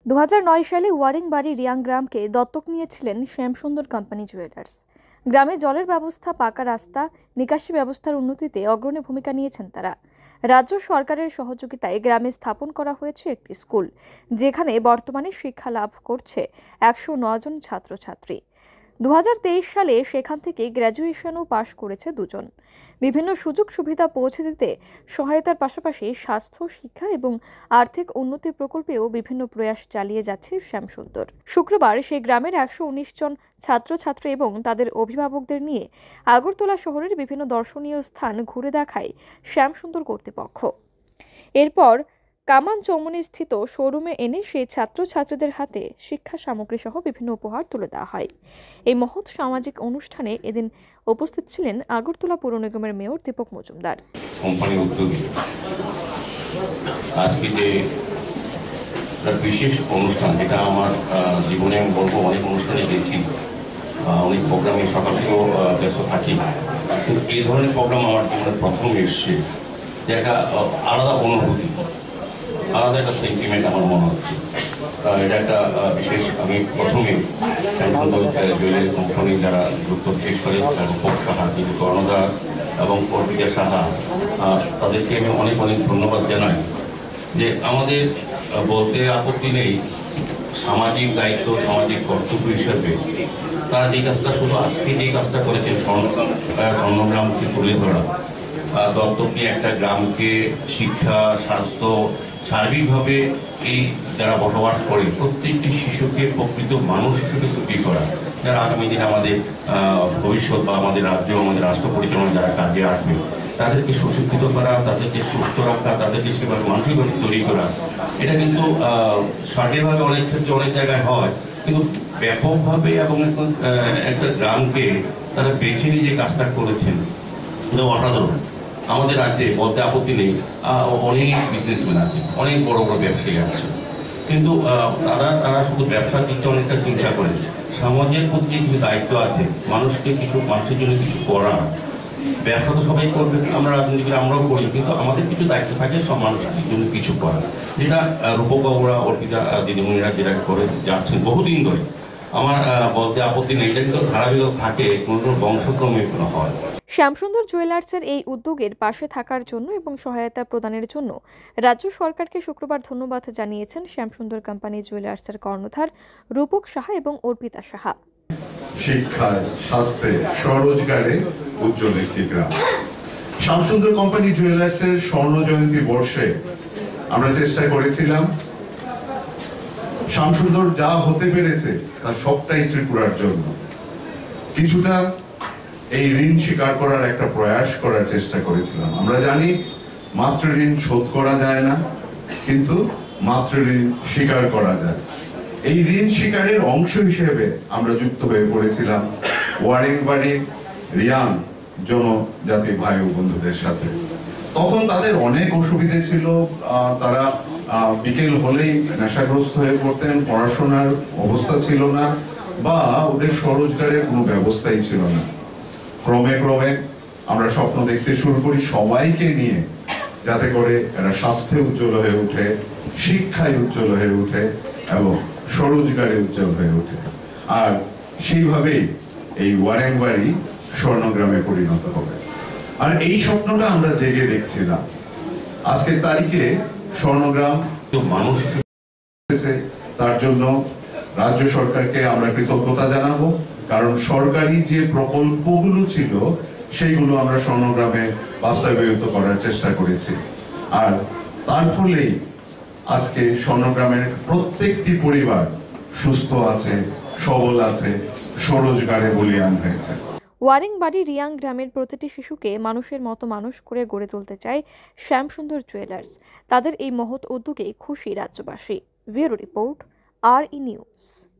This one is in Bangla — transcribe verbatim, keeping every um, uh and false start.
দু হাজার নয় সালে ওয়ারিংবাড়ি রিয়াং গ্রামকে দত্তক নিয়েছিলেন শ্যামসুন্দর কোম্পানি জুয়েলার্স। গ্রামে জলের ব্যবস্থা, পাকা রাস্তা, নিকাশি ব্যবস্থার উন্নতিতে অগ্রণী ভূমিকা নিয়েছেন তারা। রাজ্য সরকারের সহযোগিতায় গ্রামে স্থাপন করা হয়েছে একটি স্কুল, যেখানে বর্তমানে শিক্ষা লাভ করছে একশো নয় জন ছাত্রছাত্রী। দু হাজার তেইশ সালে সেখান থেকে গ্র্যাজুয়েশনও পাশ করেছে দুজন। বিভিন্ন সুযোগ সুবিধা পৌঁছে দিতে সহায়তার পাশাপাশি স্বাস্থ্য, শিক্ষা এবং আর্থিক উন্নতি প্রকল্পেও বিভিন্ন প্রয়াস চালিয়ে যাচ্ছে শ্যামসুন্দর। শুক্রবার সেই গ্রামের একশো উনিশ জন ছাত্রছাত্রী এবং তাদের অভিভাবকদের নিয়ে আগরতলা শহরের বিভিন্ন দর্শনীয় স্থান ঘুরে দেখায় শ্যামসুন্দর কর্তৃপক্ষ। এরপর কামান চৌমনি স্থিত শোরুমে এনে সেই ছাত্রছাত্রীদের হাতে শিক্ষা সামগ্রী সহ বিভিন্ন উপহার তুলে দেওয়া হয়। এই মহৎ সামাজিক অনুষ্ঠানে এদিন উপস্থিত ছিলেন আগরতলা পৌর নিগমের মেয়র দীপক মজুমদার। কোম্পানির উদ্যোগে আজকে যে বিশেষ অনুষ্ঠান, যেটা আমার জীবনে আমি বলবো, অনেক অনুষ্ঠানে গেছি, অনেক প্রোগ্রামে সকাল থেকেও ব্যস্ত থাকি, কিন্তু এই ধরনের প্রোগ্রাম আমার জীবনে প্রথম এসছে, যে একটা আলাদা অনুভূতি, আলাদা একটা সেন্টিমেন্ট আমার মনে হচ্ছে। এটা একটা বিশেষ, আমি প্রথমে জুয়েলারি কোম্পানি যারা যুক্ত, বিশেষ করে রূপক সাহা, কিন্তু কর্ণদাস এবং অর্পিতা সাহা, তাদেরকে আমি অনেক অনেক ধন্যবাদ জানাই। যে আমাদের বলতে আপত্তি নেই, সামাজিক দায়িত্ব, সামাজিক কর্তব্য হিসাবে তারা যে কাজটা, শুধু আজকে যে কাজটা করেছেন, স্বর্ণগ্রামকে তুলে ধরা, দত্তক নিয়ে একটা গ্রামকে শিক্ষা, স্বাস্থ্য, সার্বিকভাবে এই যারা বসবাস করে প্রত্যেকটি শিশুকে প্রকৃত মানুষ হিসেবে তৈরি করা, যারা আগামী দিনে আমাদের ভবিষ্যৎ বা আমাদের রাজ্য, আমাদের রাষ্ট্র পরিচালনা যারা কাজে আসবে, তাদেরকে সুশিক্ষিত করা, তাদেরকে সুস্থ রাখা, তাদেরকে সেভাবে মানসিকভাবে তৈরি করা, এটা কিন্তু সঠিকভাবে অনেক ক্ষেত্রে অনেক জায়গায় হয়, কিন্তু ব্যাপকভাবে এবং একটা গ্রামকে তারা বেছে নিয়ে যে কাজটা করেছেন, এটা অসাধারণ। আমাদের রাজ্যে বলতে আপত্তি নেই, অনেক বিজনেসম্যান আছে, অনেক বড় বড় ব্যবসায়ী আছে, কিন্তু তারা তারা শুধু ব্যবসার দিকটা অনেকটা চিন্তা করে, সমাজের প্রতি যে কিছু দায়িত্ব আছে, মানুষকে কিছু, মানুষের জন্য কিছু করা। ব্যবসা তো সবাই করবে, আমরা রাজনীতিবিদ আমরাও করি, কিন্তু আমাদের কিছু দায়িত্ব থাকে সব মানুষের জন্য কিছু করা, যেটা রূপকরা, অর্পিতা দিদিমণিরা যেটা করে যাচ্ছেন বহুদিন ধরে। আমার বলতে আপত্তি নেই, এটা কিন্তু ধারাবাহিক থাকে, কোনো বংশক্রমে কোনো হয়। শ্যামসুন্দর জুয়েলার্সের এই উদ্যোগের পাশে থাকার জন্য এবং সহায়তা প্রদানের জন্য রাজ্য সরকারকে শুক্রবার ধন্যবাদ জানিয়েছেন শ্যামসুন্দর কোম্পানি জুয়েলার্সের কর্ণধার রূপক সাহা এবং অর্পিতা সাহা। শিক্ষায়, স্বাস্থ্যে, স্বরোজগারে উজ্জ্বল একটি গ্রাম। শ্যামসুন্দর কোম্পানি জুয়েলার্সের স্বর্ণ জয়ন্তী বর্ষে আমরা চেষ্টা করেছিলাম শ্যামসুন্দর যা হতে পেরেছে তার সবটাই ত্রিপুরার জন্য। কিছুটা এই ঋণ স্বীকার করার একটা প্রয়াস করার চেষ্টা করেছিলাম। আমরা জানি মাতৃ ঋণ শোধ করা যায় না, কিন্তু মাতৃ ঋণ স্বীকার করা যায়। এই ঋণ স্বীকারের অংশ হিসেবে আমরা যুক্ত হয়ে পড়েছিলাম ওয়ারিংবাড়ি রিয়াং জনজাতি ভাই ও বন্ধুদের সাথে। তখন তাদের অনেক অসুবিধে ছিল, তারা বিকেল হলেই নেশাগ্রস্ত হয়ে পড়তেন, পড়াশোনার অবস্থা ছিল না, বা ওদের স্বরোজগারের কোনো ব্যবস্থাই ছিল না। ক্রমে ক্রমে আমরা স্বপ্ন দেখতে শুরু করি সবাইকে নিয়ে, যাতে করে এরা স্বাস্থ্যে উজ্জ্বল হয়ে ওঠে, শিক্ষায় উজ্জ্বল হয়ে ওঠে এবং স্বরোজগারে উজ্জ্বল হয়ে ওঠে। আর সেইভাবেই এই ওয়ারিংবাড়ি স্বর্ণগ্রামে পরিণত হবে। আর এই স্বপ্নটা আমরা জেগে দেখছিলাম। আজকের তারিখে স্বর্ণগ্রাম মানুষ তার জন্য রাজ্য সরকারকে আমরা কৃতজ্ঞতা জানাবো, কারণ সরকারি যে প্রকল্পগুলো ছিল সেইগুলো আমরা স্বর্ণগ্রামে বাস্তবায়িত করার চেষ্টা করেছি। আর তার ফলেই আজকে স্বর্ণগ্রামের প্রত্যেকটি পরিবার সুস্থ আছে, সবল আছে, স্বরোজগারে বলীয়ান হয়েছে। ওয়ারিংবাড়ি রিয়াং গ্রামের প্রতিটি শিশুকে মানুষের মতো মানুষ করে গড়ে তুলতে চায় শ্যামসুন্দর জুয়েলার্স। তাদের এই মহৎ উদ্যোগে খুশি রাজ্যবাসী। ব্যুরো রিপোর্ট, আর ই নিউজ।